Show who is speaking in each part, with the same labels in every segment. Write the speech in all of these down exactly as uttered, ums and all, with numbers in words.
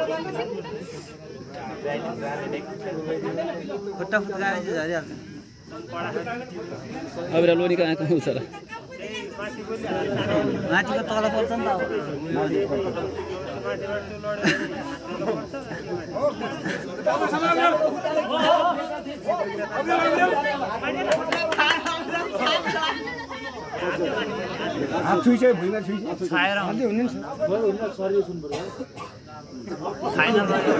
Speaker 1: खुट्टा फुट्काएर चाहिँ झरिहाल्छ
Speaker 2: अब लोनी कहाँ कहाँ छ र
Speaker 1: माथिको तल पर्छ नि त
Speaker 3: अब छुइछ भुइँमा छुइछ
Speaker 1: छाएर
Speaker 3: हाल्दै हुने नि
Speaker 1: शरीर सुन पर्यो छैन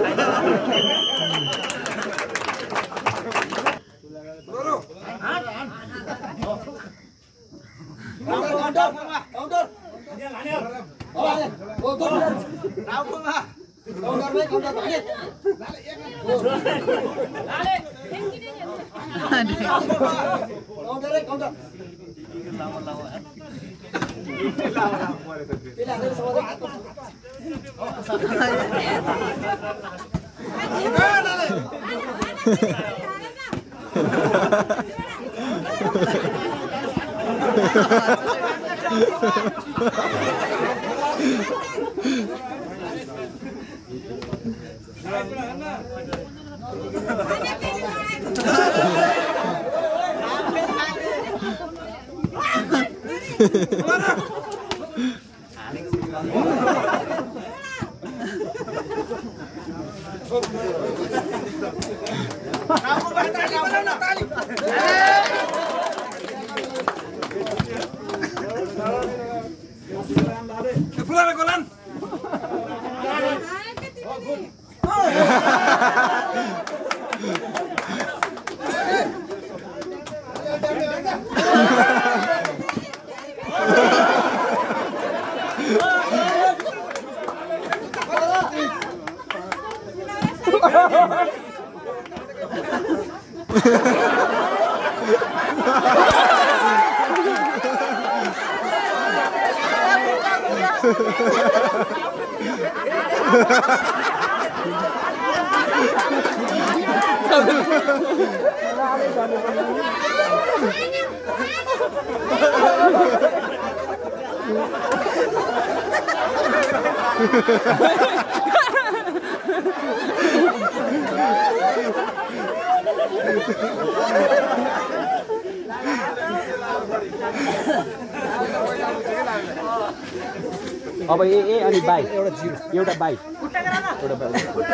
Speaker 2: अब ए ए अनि बाई एउटा जिरो एउटा बाई एउटा बाई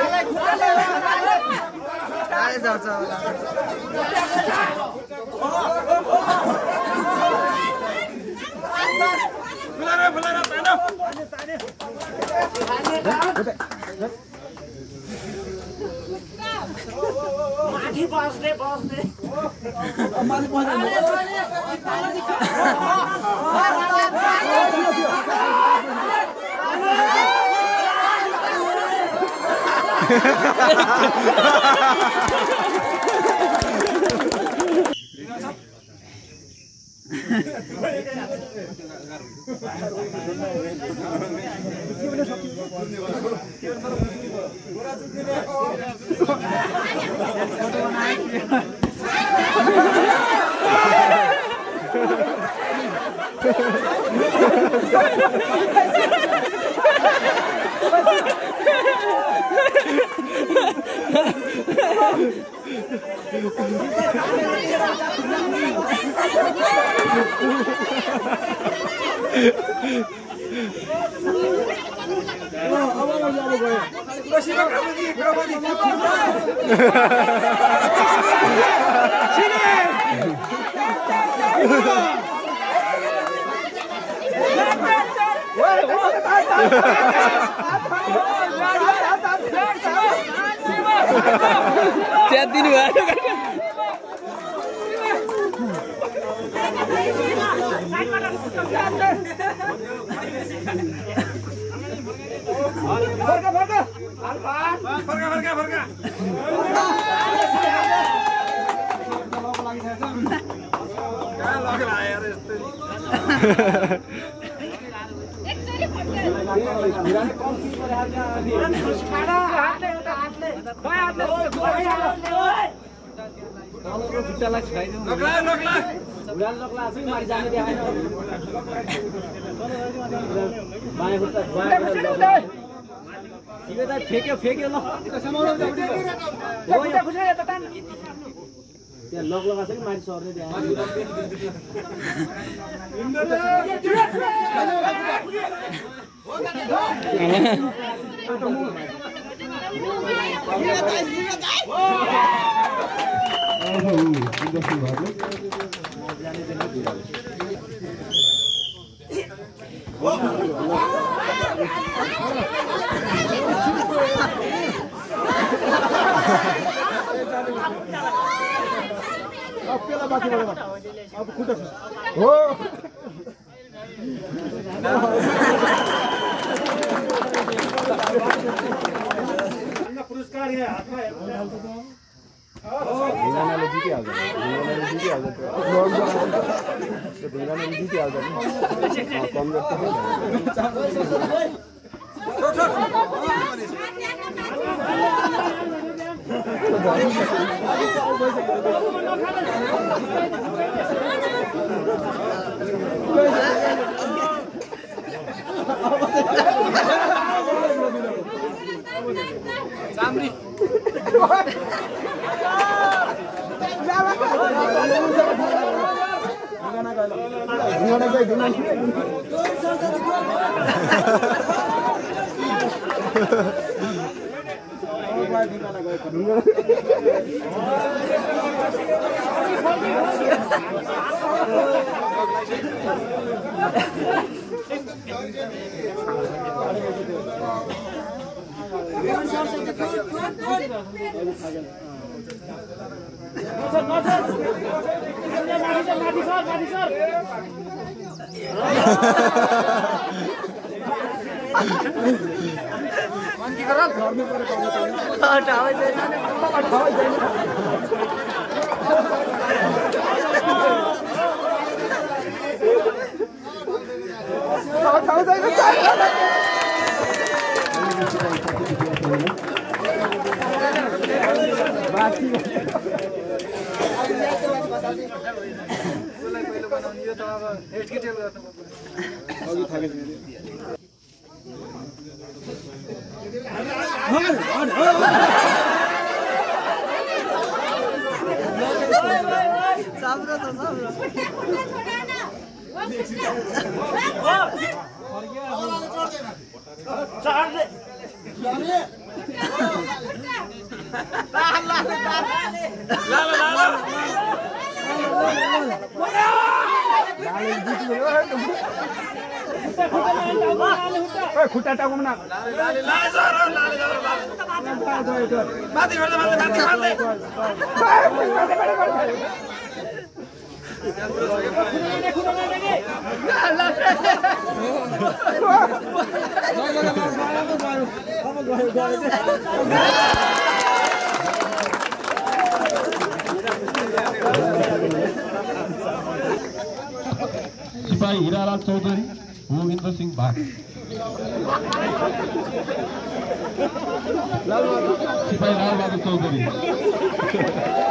Speaker 1: आए जान्छ
Speaker 3: फुलारा फुलारा तानो
Speaker 1: माथि बस्ने बस्ने
Speaker 3: माथि बस्ने
Speaker 2: च्यात दिनु भयो
Speaker 3: फर्का फर्का फर्का फर्का फर्का कहाँ लगेर आएर यस्तो
Speaker 1: खुट्टालाई छुटाइदिउँ
Speaker 3: नक्ला नक्ला
Speaker 1: उडान नक्ला चाहिँ माथि जाने देखाएन बायाँ खुट्टा बायाँ खुट्टा तिमी त फेक्यो फेक्यो ल त्यहाँ लक लगाएको छ कि माथि सर्ने त्यहाँ
Speaker 3: अब पेला बाँकी भयो अब खुट्टा हो पुरस्कार यहाँ हातमा ढुङ्गानाले जितिहाल्छ ढुङ्गानाले जितिहाल्छ ढुङ्गानाले जितिहाल्छ कमजोर चाम्री ढुङ्गाना गयो ढुङ्गाना खुट्टा टाउकोमा ना माथि माथि माथि
Speaker 4: सिपाही हीरालाल चौधरी भूविन्द्र सिंह भाग सिपाही लालबहादुर चौधरी